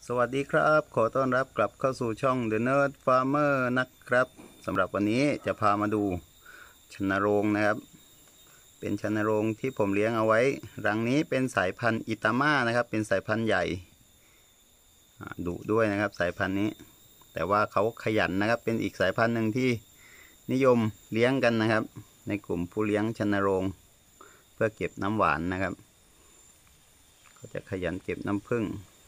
สวัสดีครับขอต้อนรับกลับเข้าสู่ช่อง The Nerd Farmer นะครับสำหรับวันนี้จะพามาดูชนโรงนะครับเป็นชนโรงที่ผมเลี้ยงเอาไว้รังนี้เป็นสายพันธุ์อิตาม่านะครับเป็นสายพันธุ์ใหญ่ดุด้วยนะครับสายพันธุ์นี้แต่ว่าเขาขยันนะครับเป็นอีกสายพันธุ์หนึ่งที่นิยมเลี้ยงกันนะครับในกลุ่มผู้เลี้ยงชนโรงเพื่อเก็บน้ำหวานนะครับเขาจะขยันเก็บน้ำผึ้ง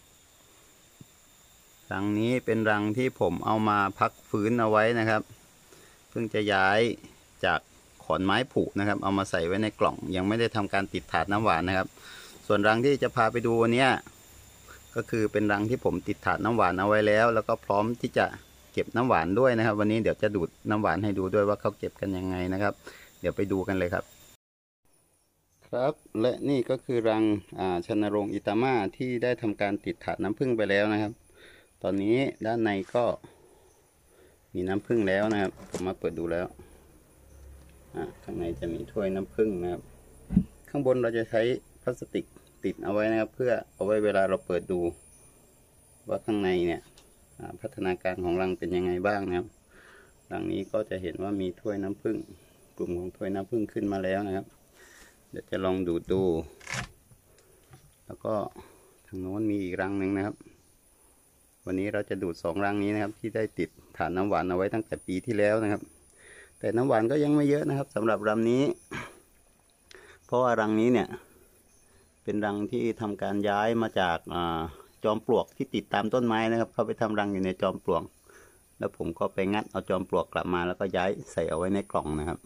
รังนี้เป็นรังที่ผมเอามาพักฟื้นเอาไว้นะครับเพิ่งจะย้ายจากขอนไม้ผุนะครับเอามาใส่ไว้ในกล่องยังไม่ได้ทำการติดถาดน้ำหวานนะครับส่วนรังที่จะพาไปดูวันนี้ก็คือเป็นรังที่ผมติดถาดน้ำหวานเอาไว้แล้วแล้วก็พร้อมที่จะเก็บน้ำหวานด้วยนะครับวันนี้เดี๋ยวจะดูดน้ำหวานให้ดูด้วยว่าเขาเก็บกันยังไงนะครับเดี๋ยวไปดูกันเลยครับครับและนี่ก็คือรังชนโรงอิตาม่าที่ได้ทำการติดถาดน้ำผึ้งไปแล้วนะครับตอนนี้ด้านในก็มีน้ำผึ้งแล้วนะครับผมมาเปิดดูแล้วข้างในจะมีถ้วยน้ำผึ้งนะครับข้างบนเราจะใช้พลาสติกติดเอาไว้นะครับเพื่อเอาไว้เวลาเราเปิดดูว่าข้างในเนี่ยพัฒนาการของรังเป็นยังไงบ้างนะครับรังนี้ก็จะเห็นว่ามีถ้วยน้ำผึ้งกลุ่มของถ้วยน้ำผึ้งขึ้นมาแล้วนะครับเดี๋ยวจะลองดู แล้วก็ทางโน้นมีอีกรังหนึ่งนะครับวันนี้เราจะดูด2รังนี้นะครับที่ได้ติดฐานน้ำหวานเอาไว้ตั้งแต่ปีที่แล้วนะครับแต่น้ำหวานก็ยังไม่เยอะนะครับสำหรับรังนี้เพราะว่ารังนี้เนี่ยเป็นรังที่ทำการย้ายมาจากจอมปลวกที่ติดตามต้นไม้นะครับเขาไปทำรังอยู่ในจอมปลวกแล้วผมก็ไปงัดเอาจอมปลวกกลับมาแล้วก็ย้ายใส่เอาไว้ในกล่องนะครับ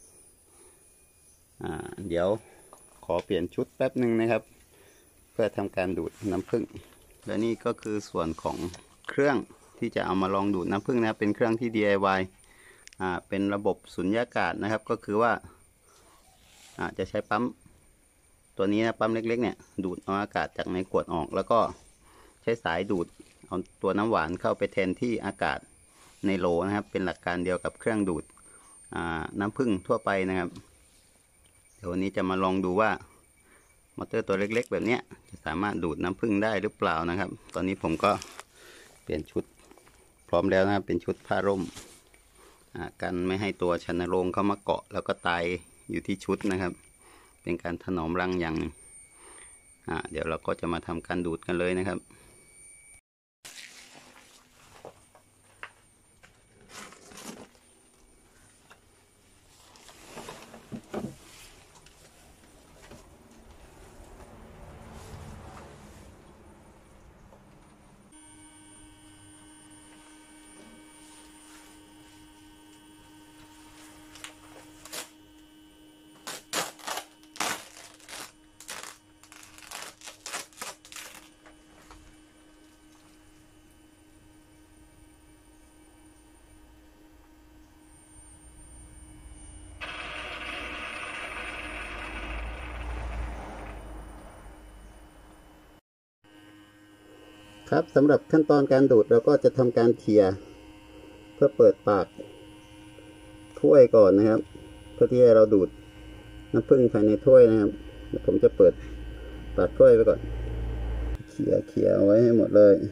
เดี๋ยวขอเปลี่ยนชุดแป๊บหนึ่งนะครับเพื่อทำการดูดน้ำผึ้งและนี่ก็คือส่วนของเครื่องที่จะเอามาลองดูดน้ำผึ้งนะครับเป็นเครื่องที่ DIY เป็นระบบสุญญากาศนะครับก็คือว่าจะใช้ปั๊มตัวนี้นะปั๊มเล็กๆเนี่ยดูดเอาอากาศจากในขวดออกแล้วก็ใช้สายดูดเอาตัวน้ำหวานเข้าไปแทนที่อากาศในโหลนะครับเป็นหลักการเดียวกับเครื่องดูดน้ำผึ้งทั่วไปนะครับเดี๋ยววันนี้จะมาลองดูว่ามอเตอร์ตัวเล็กๆแบบนี้จะสามารถดูดน้ำผึ้งได้หรือเปล่านะครับตอนนี้ผมก็เปลี่ยนชุดพร้อมแล้วนะครับเป็นชุดผ้าร่มกันไม่ให้ตัวชนโรงเข้ามาเกาะแล้วก็ตายอยู่ที่ชุดนะครับเป็นการถนอมรังอย่างหนึ่งเดี๋ยวเราก็จะมาทำการดูดกันเลยนะครับครับสำหรับขั้นตอนการดูดเราก็จะทำการเขี่ยเพื่อเปิดปากถ้วยก่อนนะครับเพื่อที่ให้เราดูดน้ำผึ้งภายในถ้วยนะครับเดี๋ยวผมจะเปิดปากถ้วยไปก่อนเขี่ยเอาไว้ให้หมดเลย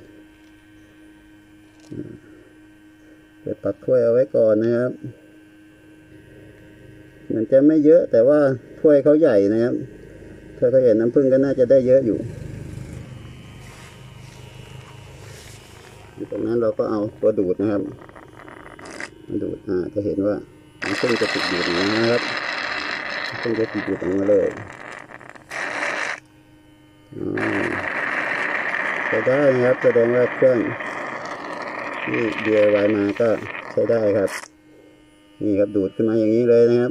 เปิดปากถ้วยเอาไว้ก่อนนะครับมันจะไม่เยอะแต่ว่าถ้วยเขาใหญ่นะครับถ้วยเขาใหญ่น้ำผึ้งก็น่าจะได้เยอะอยู่ตรงนั้นเราก็เอาตัวดูดนะครับดูดจะเห็นว่าน้ำผึ้งจะติดดูดนะครับน้ำผึ้งจะติดดูดออกมาเลยใช้ได้นะครับแสดงว่าเครื่องที่ DIY มาก็ใช้ได้ครับนี่ครับดูดขึ้นมาอย่างนี้เลยนะครับ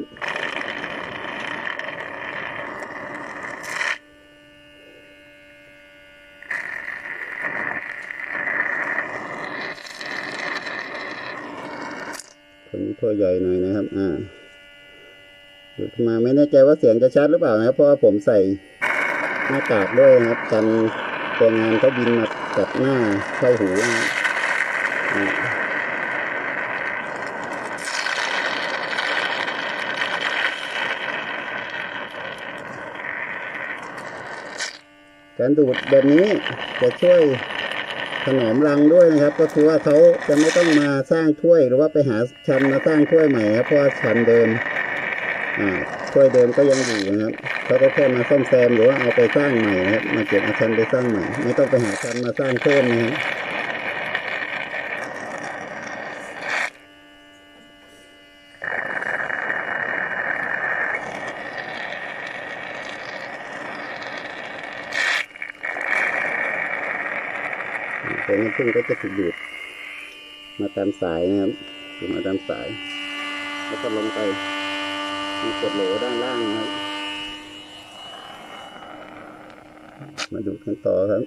ตัวนี้ตัวใหญ่หน่อยนะครับดูดมาไม่แน่ใจว่าเสียงจะชัดหรือเปล่านะครับเพราะว่าผมใส่หน้ากากด้วยนะครับกันตัวงานเขาบินมาจับหน้าเข้าหูการดูดแบบนี้จะช่วยถนอมรังด้วยนะครับก็คือว่าเขาจะไม่ต้องมาสร้างถ้วยหรือว่าไปหาชันมาสร้างถ้วยใหม่ครับเพราะว่าชันเดิมถ้วยเดิมก็ยังอยู่นะครับเขาก็แค่มาซ่อมแซมหรือว่าเอาไปสร้างใหม่นะครับมาเก็บเอาชันไปสร้างใหม่ไม่ต้องไปหาชันมาสร้างเพิ่มนะครับตัวน้ำผึ้งก็จะถูกดูดมาตามสายนะครับดูดมาตามสายแล้วก็ลงไปมีกดโหลด้านล่างนะครับมาดูกันต่อครับ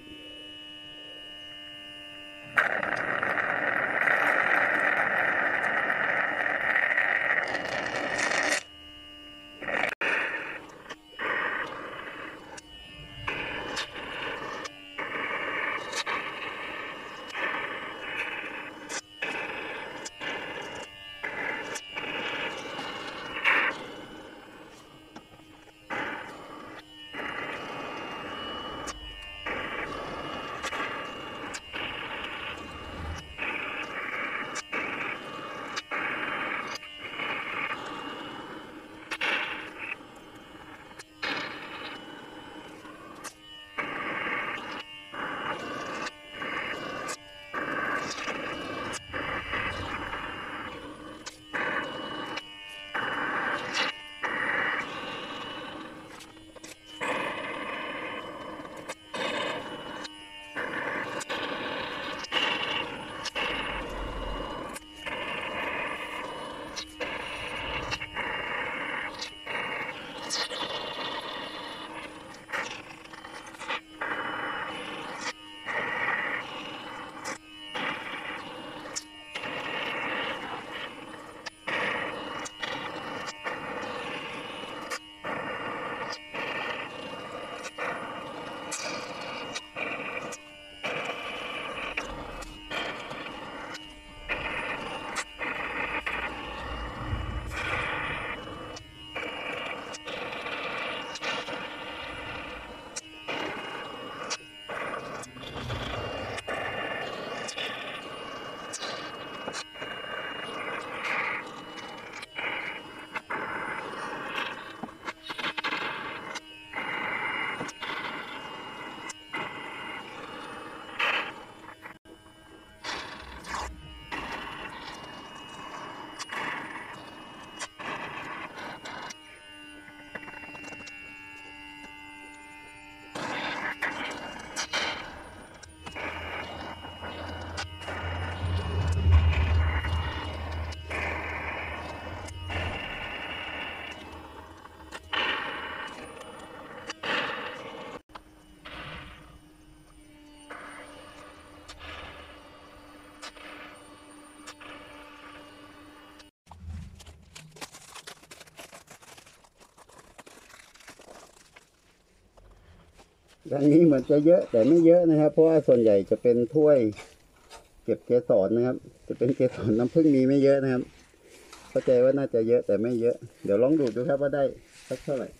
ด้านนี้เหมือนจะเยอะแต่ไม่เยอะนะครับเพราะว่าส่วนใหญ่จะเป็นถ้วยเก็บเกสรนะครับจะเป็นเกสรน้ำผึ้งมีไม่เยอะนะครับเข้าใจว่าน่าจะเยอะแต่ไม่เยอะเดี๋ยวลองดูดูครับว่าได้สักเท่าไหร่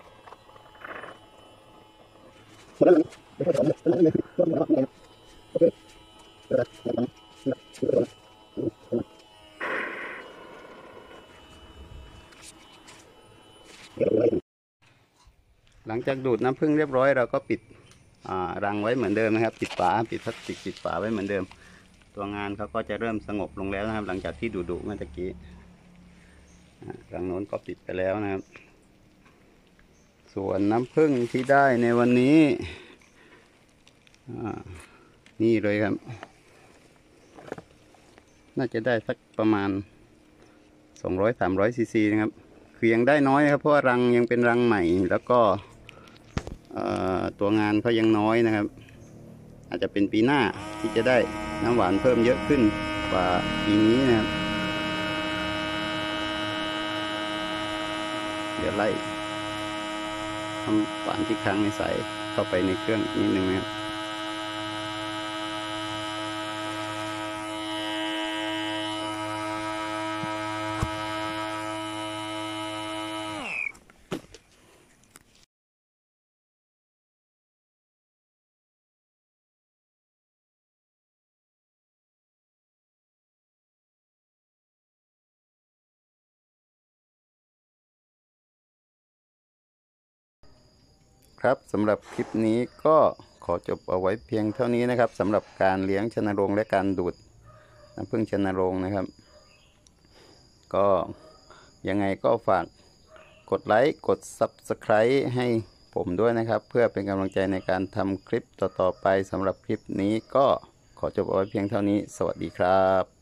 หมดแล้วนะไม่ค่อยสอนเลยโอเคหลังจากดูดน้ำผึ้งเรียบร้อยเราก็ปิดรังไว้เหมือนเดิมนะครับปิดฝาปิดพลาสติกปิดฝาไว้เหมือนเดิมตัวงานเขาก็จะเริ่มสงบลงแล้วนะครับหลังจากที่ดูเมื่อกี้รังโน้นก็ปิดไปแล้วนะครับส่วนน้ำผึ้งที่ได้ในวันนี้นี่เลยครับน่าจะได้สักประมาณ200-300 ซีซีนะครับคือยังได้น้อยนะครับเพราะว่ารังยังเป็นรังใหม่แล้วก็ตัวงานเขายังน้อยนะครับอาจจะเป็นปีหน้าที่จะได้น้ำหวานเพิ่มเยอะขึ้นกว่าปีนี้นะครับเดี๋ยวไล่ทำหวานที่ค้างในใส่เข้าไปในเครื่องนิดนึงนะครับครับสำหรับคลิปนี้ก็ขอจบเอาไว้เพียงเท่านี้นะครับสำหรับการเลี้ยงชนโรงและการดูดน้ำผึ้งชนโรงนะครับก็ยังไงก็ฝากกดไลค์กด Subscribe ให้ผมด้วยนะครับเพื่อเป็นกำลังใจในการทำคลิปต่อๆไปสำหรับคลิปนี้ก็ขอจบเอาไว้เพียงเท่านี้สวัสดีครับ